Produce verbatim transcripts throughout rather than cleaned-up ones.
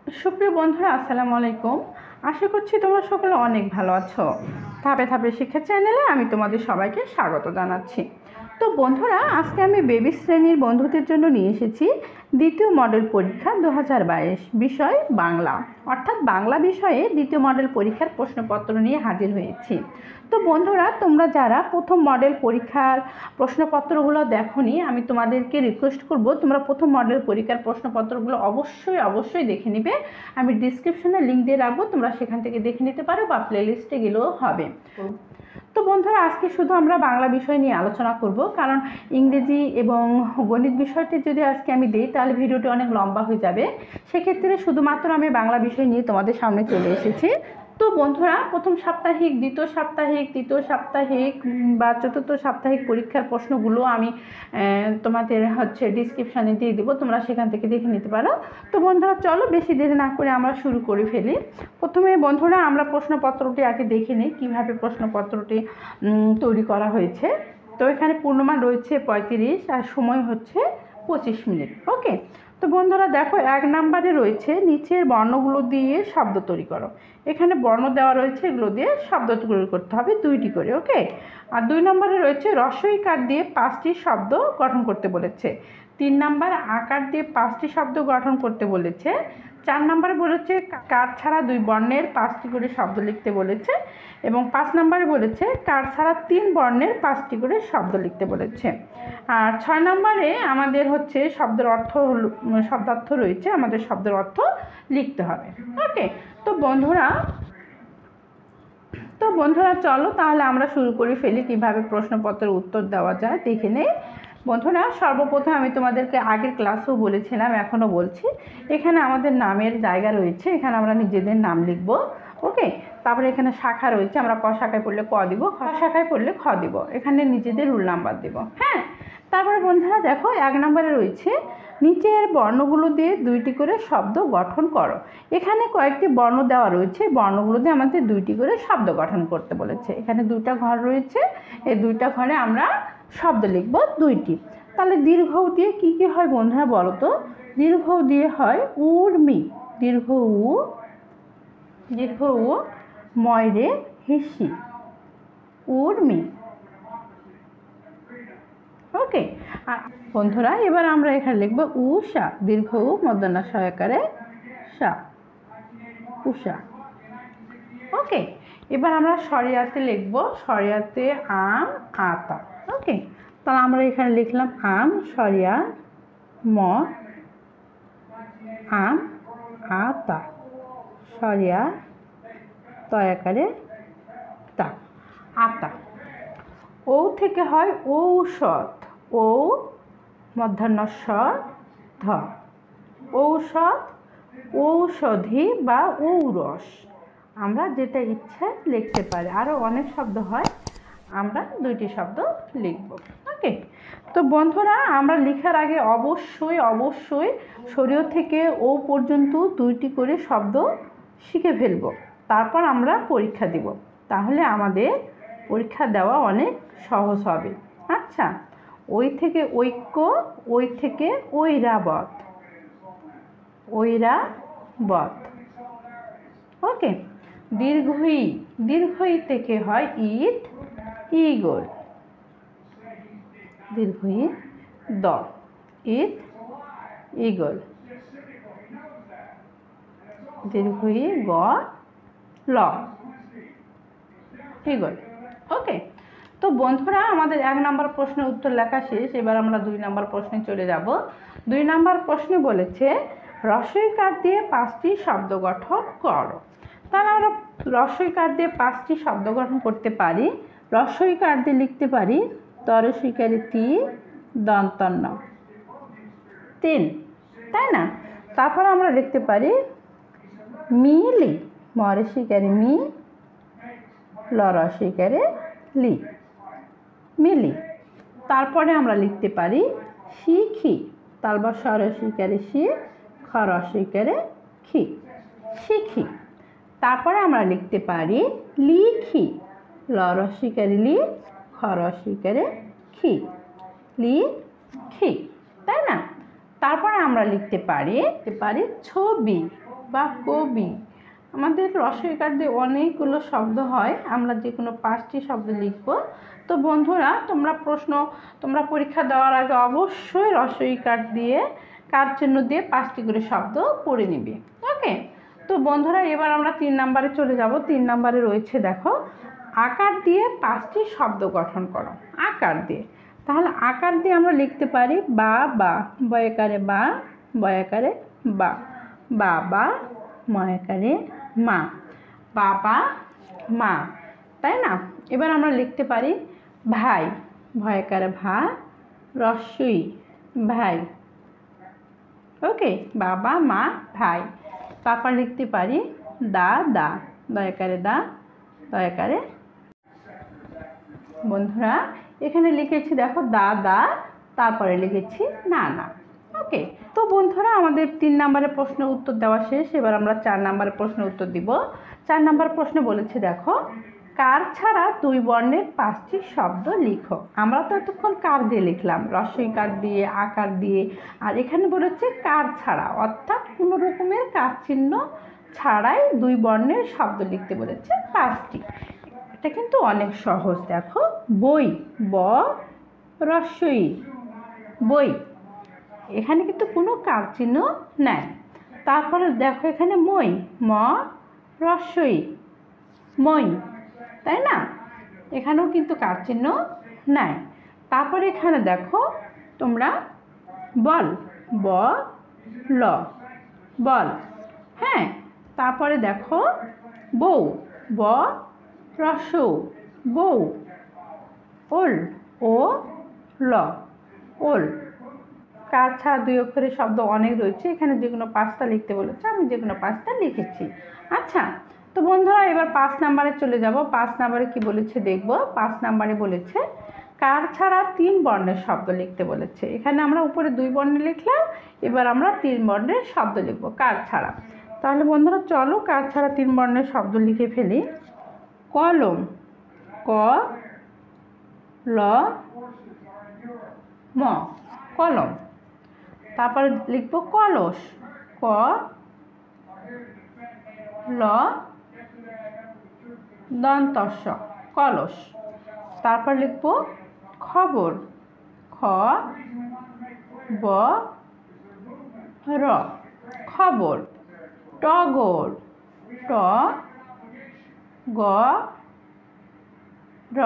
সুপ্রিয় বন্ধুরা, আসসালামু আলাইকুম। আশা করছি তোমরা সকলে অনেক ভালো আছো। ধাপে ধাপে শিক্ষা চ্যানেলে আমি তোমাদের সবাইকে স্বাগত জানাচ্ছি। তো বন্ধুরা, আজকে আমি বেবি শ্রেণীর বন্ধুদের জন্য নিয়ে এসেছি দ্বিতীয় মডেল পরীক্ষা দু হাজার বাইশ, বিষয় বাংলা, অর্থাৎ বাংলা বিষয়ে দ্বিতীয় মডেল পরীক্ষার প্রশ্নপত্র নিয়ে হাজির হয়েছি। তো বন্ধুরা, তোমরা যারা প্রথম মডেল পরীক্ষার প্রশ্নপত্রগুলো দেখোনি, আমি তোমাদেরকে রিকোয়েস্ট করব তোমরা প্রথম মডেল পরীক্ষার প্রশ্নপত্রগুলো অবশ্যই অবশ্যই দেখে নিবে। আমি ডিসক্রিপশনে লিঙ্ক দিয়ে রাখবো, তোমরা সেখান থেকে দেখে নিতে পারো বা প্লেলিস্টে গেলেও হবে। তো বন্ধুরা, আজকে শুধু আমরা বাংলা বিষয় নিয়ে আলোচনা করব, কারণ ইংরেজি এবং গণিত বিষয়টি যদি আজকে আমি দিই তাহলে ভিডিওটি অনেক লম্বা হয়ে যাবে। সেক্ষেত্রে শুধুমাত্র আমি বাংলা বিষয় নিয়ে তোমাদের সামনে চলে এসেছি। তো বন্ধুরা, প্রথম সাপ্তাহিক, দ্বিতীয় সাপ্তাহিক, তৃতীয় সাপ্তাহিক বা চতুর্থ সাপ্তাহিক পরীক্ষার প্রশ্নগুলো আমি তোমাদের হচ্ছে ডিসক্রিপশানে দিয়ে দেবো, তোমরা সেখান থেকে দেখে নিতে পারো। তো বন্ধুরা, চলো বেশি দেরি না করে আমরা শুরু করে ফেলি। প্রথমে বন্ধুরা, আমরা প্রশ্নপত্রটি আগে দেখে নিই কীভাবে প্রশ্নপত্রটি তৈরি করা হয়েছে। তো এখানে পূর্ণমান রয়েছে পঁয়ত্রিশ আর সময় হচ্ছে পঁচিশ মিনিট। ওকে, তো বন্ধুরা দেখো, এক নম্বরে রয়েছে নিচের বর্ণগুলো দিয়ে শব্দ তৈরি করো। এখানে বর্ণ দেওয়া রয়েছে, এগুলো দিয়ে শব্দ তৈরি করতে হবে দুইটি করে। ওকে, আর দুই নম্বরে রয়েছে রস্বই কার দিয়ে পাঁচটি শব্দ গঠন করতে বলেছে। তিন নম্বর আকার দিয়ে পাঁচটি শব্দ গঠন করতে বলেছে। চার নম্বরে বলেছে কার ছাড়া দুই বর্ণের পাঁচটি করে শব্দ লিখতে বলেছে। এবং পাঁচ নম্বরে বলেছে কার ছাড়া তিন বর্ণের পাঁচটি করে শব্দ লিখতে বলেছে। আর ছয় নম্বরে আমাদের হচ্ছে শব্দের অর্থ, শব্দার্থ রয়েছে, আমাদের শব্দের অর্থ লিখতে হবে। ওকে, তো বন্ধুরা তো বন্ধুরা চলো তাহলে আমরা শুরু করে ফেলি কীভাবে প্রশ্নপত্রের উত্তর দেওয়া যায় দেখে নেই। বন্ধুরা, সর্বপ্রথম আমি তোমাদেরকে আগের ক্লাসেও বলেছিলাম, এখনও বলছি, এখানে আমাদের নামের জায়গা রয়েছে, এখানে আমরা নিজেদের নাম লিখব। ওকে, তারপরে এখানে শাখা রয়েছে, আমরা ক শাখায় পড়লে ক দিব, খ শাখায় পড়লে খ দিব, এখানে নিজেদের রুল নাম্বার দেব। হ্যাঁ, তারপরে বন্ধুরা দেখো, এক নম্বরে রয়েছে নিচের বর্ণগুলো দিয়ে দুইটি করে শব্দ গঠন করো। এখানে কয়েকটি বর্ণ দেওয়া রয়েছে, বর্ণগুলো দিয়ে আমাদের দুইটি করে শব্দ গঠন করতে বলেছে। এখানে দুইটা ঘর রয়েছে, এই দুইটা ঘরে আমরা শব্দ লিখব দুইটি। তাহলে দীর্ঘ দিয়ে কি কি হয় বন্ধুরা বলো তো? দীর্ঘ দিয়ে হয় উর্মি, দীর্ঘ উ, দীর্ঘ উ, ময়রে হিসি, উর্মি। ওকে, আর বন্ধুরা এবার আমরা এখানে লিখব উষা, দীর্ঘ উ, মূর্ধন্য ষ আকারে সা, উষা। ওকে, এবার আমরা সরিয়াতে লিখব, সরিয়াতে আম, আতা। ওকে, তাহলে আমরা এখানে লিখলাম আম, সরিয়া ম, আম, আতা, সরিয়া তয় আকারে তা, আতা। ও থেকে হয় ঔষধ, ও মূর্ধন্য ষ ধ, ঔষধ, ঔষধি বা ঔরস, আমরা যেটা ইচ্ছা লিখতে পারি। আরও অনেক শব্দ হয়, আমরা দুইটি শব্দ লিখব। ওকে, তো বন্ধুরা আমরা লেখার আগে অবশ্যই অবশ্যই শরীয় থেকে ও পর্যন্ত দুইটি করে শব্দ শিখে ফেলব, তারপর আমরা পরীক্ষা দিব, তাহলে আমাদের পরীক্ষা দেওয়া অনেক সহজ হবে। আচ্ছা, ওই থেকে ঐক্য, ওই থেকে ঐরাবত, ঐরাবত। ওকে, দীর্ঘই, দীর্ঘই থেকে হয় ইট, ইগল, দীর্ঘই দ, ইট, ইগল, দীর্ঘই গ, ল, ইগল। ওকে, তো বন্ধুরা আমাদের এক নম্বর প্রশ্নের উত্তর লেখা শেষ। এবার আমরা দুই নম্বর প্রশ্নে চলে যাব। দুই নম্বর প্রশ্নে বলেছে রস্বই কার দিয়ে পাঁচটি শব্দ গঠন করো। তাহলে আমরা রস্বই কার দিয়ে পাঁচটি শব্দ গঠন করতে পারি। রস্বই কার দিয়ে লিখতে পারি তরে স্বীকারে তি, দন্তন্য তিন, তাই না? তারপর আমরা লিখতে পারি মিলি, মরে স্বীকারে মি, লর স্বীকারে লি, মিলি। তারপরে আমরা লিখতে পারি শিখি, তালবা স্বর স্বীকারে শি, খর স্বীকারে খি, শিখি। তারপরে আমরা লিখতে পারি লিখি, লর স্বীকারে লি, খর স্বীকারে খি, লি, খি, তাই না? তারপরে আমরা লিখতে পারি লিখতে পারি ছবি, বা কবি। আমাদের রসই কার্ড দিয়ে অনেকগুলো শব্দ হয়, আমরা যে কোনো পাঁচটি শব্দ লিখব। তো বন্ধুরা, তোমরা প্রশ্ন তোমরা পরীক্ষা দেওয়ার আগে অবশ্যই রসই কার্ড দিয়ে কার চিহ্ন দিয়ে পাঁচটি করে শব্দ পড়ে নিবে। ওকে, তো বন্ধুরা এবার আমরা তিন নাম্বারে চলে যাব। তিন নাম্বারে রয়েছে দেখো, আকার দিয়ে পাঁচটি শব্দ গঠন করো। আকার দিয়ে, তাহলে আকার দিয়ে আমরা লিখতে পারি বা বা, বয়কারে বা, বয়কারে বা, বাবা, ময়কারে মা, বাবা মা, তাই না? এবার আমরা লিখতে পারি ভাই, ভয়কারে ভা, রস্বই ভাই। ওকে, বাবা মা ভাই। তারপর লিখতে পারি দা দা, দয়াকারে দা, দয়াকারে। বন্ধুরা এখানে লিখেছি দেখো দাদা, তারপরে লিখেছি না না। ওকে, তো বন্ধুরা আমাদের তিন নম্বরের প্রশ্নের উত্তর দেওয়া শেষ। এবার আমরা চার নম্বরের প্রশ্নের উত্তর দিব। চার নম্বর প্রশ্নে বলেছে দেখো, কার ছাড়া দুই বর্ণের পাঁচটি শব্দ লিখো। আমরা তো এতক্ষণ কার দিয়ে লিখলাম, রসই কার দিয়ে, আকার দিয়ে, আর এখানে বলেছে কার ছাড়া, অর্থাৎ কোনো রকমের কার চিহ্ন ছাড়াই দুই বর্ণের শব্দ লিখতে বলেছে পাঁচটি। এটা কিন্তু অনেক সহজ। দেখো, বই, ব রস্বই বই, এখানে কিন্তু কোনো কার চিহ্ন নাই। তারপরে দেখো এখানে মই, ম রস্বই মই, তাই না? এখানেও কিন্তু কার চিহ্ন নাই। তারপরে এখানে দেখো তোমরা বল, ব ল বল, হ্যাঁ। তারপরে দেখো বউ, ব রস বউ, ওল, ও ল ওল। কার ছাড়া দুই অক্ষরের শব্দ অনেক রয়েছে, এখানে যে কোনো পাঁচটা লিখতে বলেছে, আমি যে কোনো পাঁচটা লিখেছি। আচ্ছা, তো বন্ধুরা এবার পাঁচ নাম্বারে চলে যাব। পাঁচ নাম্বারে কি বলেছে দেখব। পাঁচ নাম্বারে বলেছে কার ছাড়া তিন বর্ণের শব্দ লিখতে বলেছে। এখানে আমরা উপরে দুই বর্ণে লিখলাম, এবার আমরা তিন বর্ণের শব্দ লিখব কার ছাড়া। তাহলে বন্ধুরা চলো কার ছাড়া তিন বর্ণের শব্দ লিখে ফেলি। কলম, ক ল ম, কলম। তারপরে লিখব কলস, ক ল দন্তস্ব কলস। তারপর লিখব খবর, খ ব র খবর। টগর, ট গ র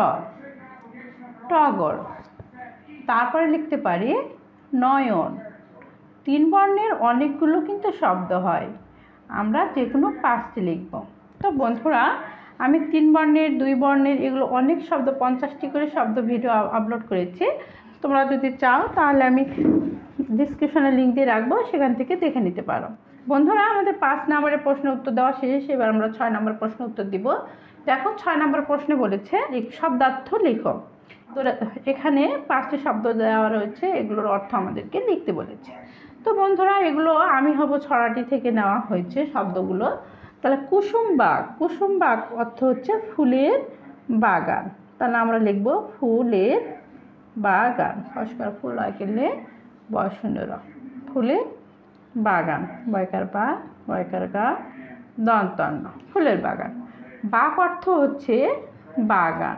টগর। তারপরে লিখতে পারি নয়ন। তিন বর্ণের অনেকগুলো কিন্তু শব্দ হয়, আমরা যে কোনো পাঁচটি লিখব। তো বন্ধুরা আমি তিন বর্ণের, দুই বর্ণের, এগুলো অনেক শব্দ, পঞ্চাশটি করে শব্দ ভিডিও আপলোড করেছি। তোমরা যদি চাও তাহলে আমি ডিসক্রিপশনে লিঙ্ক দিয়ে রাখবো, সেখান থেকে দেখে নিতে পারো। বন্ধুরা আমাদের পাঁচ নম্বরের প্রশ্নের উত্তর দেওয়া শেষ। এবার আমরা ছয় নম্বর প্রশ্নের উত্তর দিব। দেখো ছয় নম্বর প্রশ্নে বলেছে শব্দার্থ লিখো। তো এখানে পাঁচটি শব্দ দেওয়া রয়েছে, এগুলোর অর্থ আমাদেরকে লিখতে বলেছে। তো বন্ধুরা এগুলো আমি হব ছড়াটি থেকে নেওয়া হয়েছে শব্দগুলো। তাহলে কুসুম বাগ, কুসুম বাগ অর্থ হচ্ছে ফুলের বাগান। তাহলে আমরা লিখব ফুলের বাগান, ফস্কার ফুল আঁকলে বয়সুন্দর, ফুলের বাগান, বয়কার বা, বয়কার গা, দন্তন্য, ফুলের বাগান। বাগ অর্থ হচ্ছে বাগান।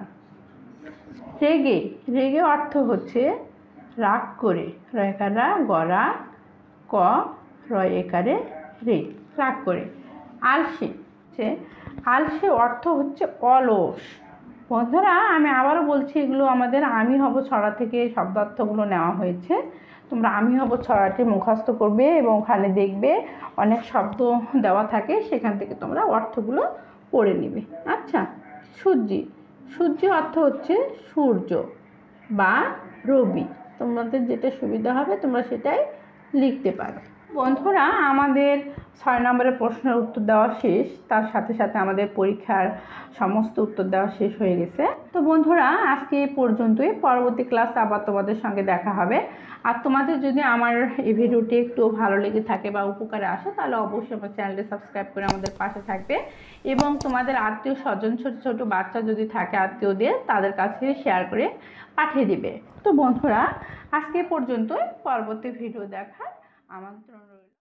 রেগে, রেগে অর্থ হচ্ছে রাগ করে, রয়কারা গড়া, ক রয় একারে রে, রাগ করে। আলসে, আলসে অর্থ হচ্ছে অলস। বন্ধুরা আমি আবারও বলছি, এগুলো আমাদের আমি হব ছড়া থেকে শব্দার্থগুলো নেওয়া হয়েছে। তোমরা আমি হব ছড়াটি মুখস্থ করবে এবং ওখানে দেখবে অনেক শব্দ দেওয়া থাকে, সেখান থেকে তোমরা অর্থগুলো পড়ে নেবে। আচ্ছা, সূর্যি, সূর্যি অর্থ হচ্ছে সূর্য বা রবি। তোমাদের যেটা সুবিধা হবে তোমরা সেটাই লিখতে পারো। বন্ধুরা আমাদের ছয় নম্বরের প্রশ্নের উত্তর দেওয়া শেষ, তার সাথে সাথে আমাদের পরীক্ষার সমস্ত উত্তর দেওয়া শেষ হয়ে গেছে। তো বন্ধুরা আজকে এই পর্যন্তই, পরবর্তী ক্লাসে আবার তোমাদের সঙ্গে দেখা হবে। আর তোমাদের যদি আমার এই ভিডিওটি একটু ভালো লেগে থাকে বা উপকারে আসে, তাহলে অবশ্যই আমার চ্যানেলটি সাবস্ক্রাইব করে আমাদের পাশে থাকবে এবং তোমাদের আত্মীয় স্বজন, ছোটো ছোটো বাচ্চা যদি থাকে আত্মীয়দের, তাদের কাছে শেয়ার করে পাঠিয়ে দিবে। তো বন্ধুরা আজকে পর্যন্তই, পরবর্তী ভিডিও দেখার আমন্ত্রণ।